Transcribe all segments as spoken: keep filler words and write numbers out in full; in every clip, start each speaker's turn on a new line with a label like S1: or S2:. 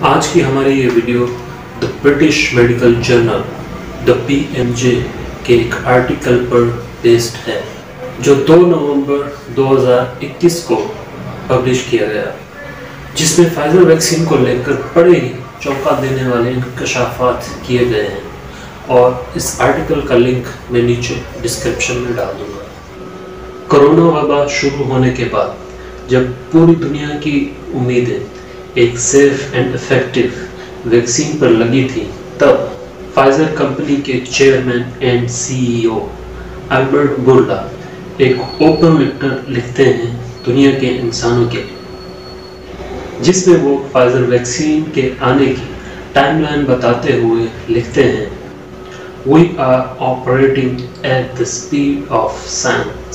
S1: آج کی ہماری یہ video the British medical journal the B M J کے ایک آرٹیکل پر بیسڈ ہے جو دو نومبر دو ہزار اکیس کو پبلش کیا گیا، جس میں فائزر ویکسین کو لے کر بڑے ہی چونکا دینے والے انکشافات کیے گئے ہیں، اور اس آرٹیکل کا لنک میں نیچے ڈسکرپشن میں ڈال دوں گا۔ کرونا وبا شروع ہونے کے بعد جب پوری دنیا کی امیدیں ایک سیف اینڈ افیکٹو ویکسین پر لگی تھی، تب فائزر کمپنی کے chairman and C E O Albert Bourla ایک اوپن لیٹر لکھتے ہیں دنیا کے انسانوں کے لیے، جس میں وہ فائزر ویکسین کے آنے کی ٹائم لائن بتاتے ہوئے لکھتے ہیں We are operating at the speed of science۔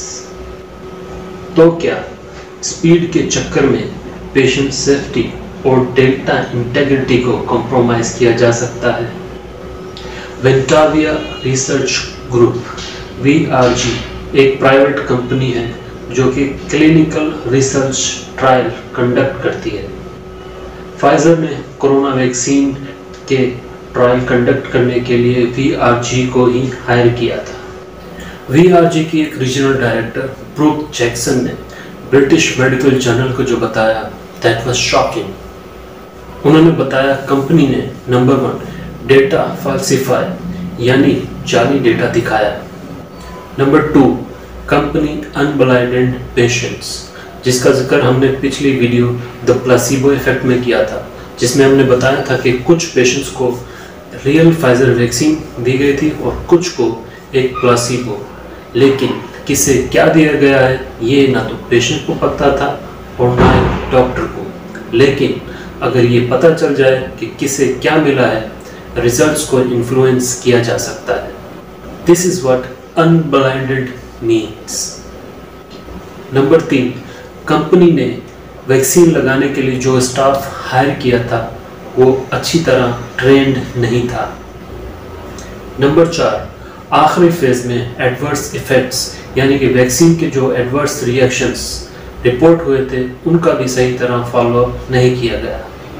S1: تو کیا اسپیڈ کے چکر میں پیشنٹ سیفٹی اور ڈیٹا انٹیگریٹی کو کمپرومائز کیا جا سکتا ہے؟ Ventavia research group V R G ایک پرائیویٹ کمپنی ہے جو کہ کلینیکل ریسرچ ٹرائل کنڈکٹ کرتی ہے۔ فائزر نے کرونا ویکسین کے ٹرائل کنڈکٹ کرنے کے لیے وی آر جی کو ہی ہائر کیا تھا۔ وی آر جی کی ایک ریجنل ڈائریکٹر بروک جیکسن نے برٹش میڈیکل جرنل کو جو بتایا دیٹ واز شاکنگ۔ انہوں نے بتایا کمپنی نے نمبر ون ڈیٹا فالسیفائی یعنی جعلی ڈیٹا دکھایا، number two company unblinded patients, جس کا ذکر ہم نے پچھلی ویڈیو دا پلاسیبو ایفیکٹ میں کیا تھا، جس میں ہم نے بتایا تھا کہ کچھ پیشنٹس کو ریئل فائزر ویکسین دی گئی تھی اور کچھ کو ایک پلاسیبو، لیکن کسے کیا دیا گیا ہے یہ نہ تو پیشنٹ کو پتہ تھا اور نہ ہی ڈاکٹر کو، لیکن اگر یہ پتہ چل جائے کہ کسے کیا ملا ہے، ریزلٹس کو انفلوئنس کیا جا سکتا ہے۔ This is what unblinded means. Number تین، کمپنی نے ویکسین لگانے کے لیے جو اسٹاف ہائر کیا تھا وہ اچھی طرح ٹرینڈ نہیں تھا۔ نمبر چار، آخری فیز میں ایڈورس ایفیکٹس یعنی کہ ویکسین کے جو ایڈورس ریئیکشنز رپورٹ ہوئے تھے ان کا بھی صحیح طرح فالو اپ نہیں کیا گیا۔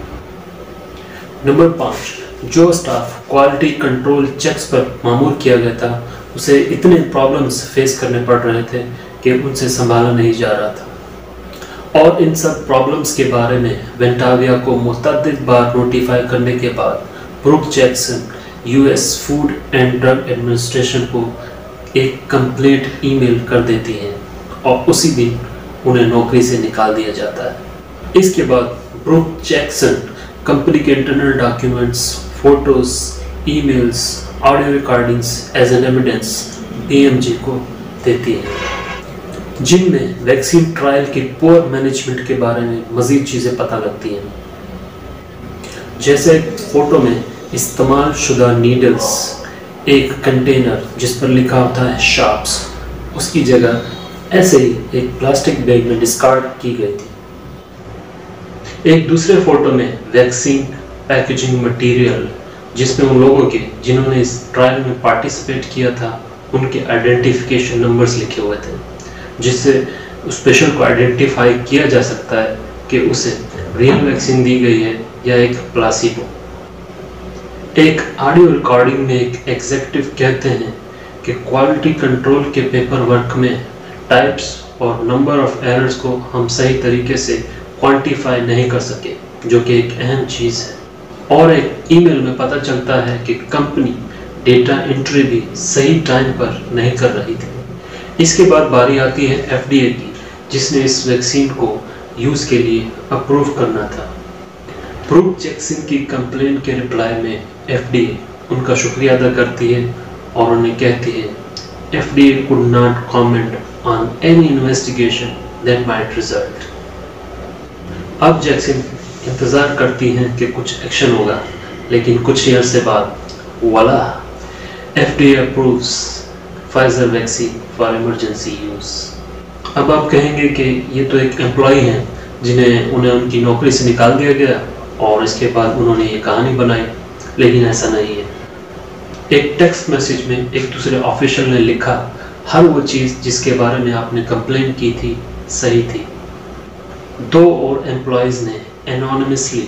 S1: نمبر پانچ، جو اسٹاف کوالٹی کنٹرول چیکس پر معمور کیا گیا تھا اسے اتنے پرابلمز فیس کرنے پڑ رہے تھے کہ ان سے سنبھالا نہیں جا رہا تھا، اور ان سب پرابلمز کے بارے میں وینٹاویا کو متعدد بار نوٹیفائی کرنے کے بعد Brook Jackson U S Food and Drug Administration کو ایک کمپلیٹ ای میل کر دیتی ہیں اور اسی دن انہیں نوکری سے نکال دیا جاتا ہے۔ اس کے بعد بروک جیکسن کمپنی کے internal documents, photos, emails, audio recordings as an evidence P M G کو دیتی ہے، جن میں ویکسین ٹرائل کی پور مینجمنٹ کے بارے میں مزید چیزیں پتہ لگتی ہیں، جیسے فوٹو میں استعمال شدہ نیڈلز، ایک کنٹینر جس پر لکھا ہوتا ہے شارپس، اس کی جگہ ایسے ہی ایک پلاسٹک بیگ میں ڈسکارڈ کی گئی تھی۔ ایک دوسرے فوٹو میں ویکسین پیکیجنگ مٹیریل جس میں ان لوگوں کے جنہوں نے اس ٹرائل میں پارٹیسپیٹ کیا تھا ان کے آئیڈینٹیفیکیشن نمبرز لکھے ہوئے تھے، جس سے اس پیشنٹ کو آئیڈینٹیفائی کیا جا سکتا ہے کہ اسے ریئل ویکسین دی گئی ہے یا ایک پلاسیبو۔ ایک آڈیو ریکارڈنگ میں ایک ایگزیکٹو کہتے ہیں کہ کوالٹی کنٹرول کے پیپر ورک میں ٹائپس اور نمبر آف ایررز کو ہم صحیح طریقے سے کوانٹیفائی نہیں کر سکے، جو کہ ایک اہم چیز ہے، اور ایک ای میل میں پتہ چلتا ہے کہ کمپنی ڈیٹا انٹری بھی صحیح ٹائم پر نہیں کر رہی تھی۔ اس کے بعد باری آتی ہے ایف ڈی اے کی، جس نے اس ویکسین کو یوز کے لیے اپروو کرنا تھا۔ بروک جیکسن کی کمپلین کے رپلائی میں ایف ڈی اے ان کا شکریہ ادا کرتی ہے اور انہیں کہتی ہے F D A could not comment on any investigation that might result۔ اب جیکسن انتظار کرتی ہیں کہ کچھ ایکشن ہوگا، لیکن کچھ ہی عرصے بعد والا F D A approves Pfizer vaccine for emergency use. اب آپ کہیں گے کہ یہ تو ایک امپلائی ہیں جنہیں انہیں ان کی نوکری سے نکال دیا گیا اور اس کے بعد انہوں نے یہ کہانی بنائی، لیکن ایسا نہیں ہے۔ ایک ٹیکسٹ میسیج میں ایک دوسرے آفیشل نے لکھا ہر وہ چیز جس کے بارے میں آپ نے کمپلین کی تھی صحیح تھی۔ دو اور امپلائیز نے انونیمسلی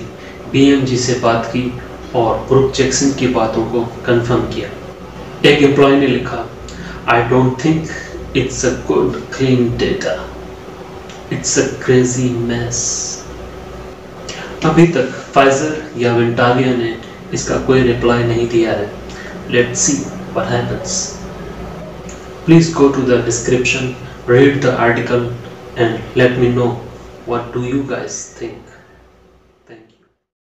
S1: پی ایم جی سے بات کی اور بروک جیکسن کی باتوں کو کنفرم کیا۔ ایک امپلائی نے لکھا I don't think it's a good clean data. It's a crazy mess. ابھی تک فائزر یا وینٹالیا نے اس کا کوئی ریپلائی نہیں دیا ہے۔ Let's see what happens. Please go to the description, read the article and let me know what do you guys think.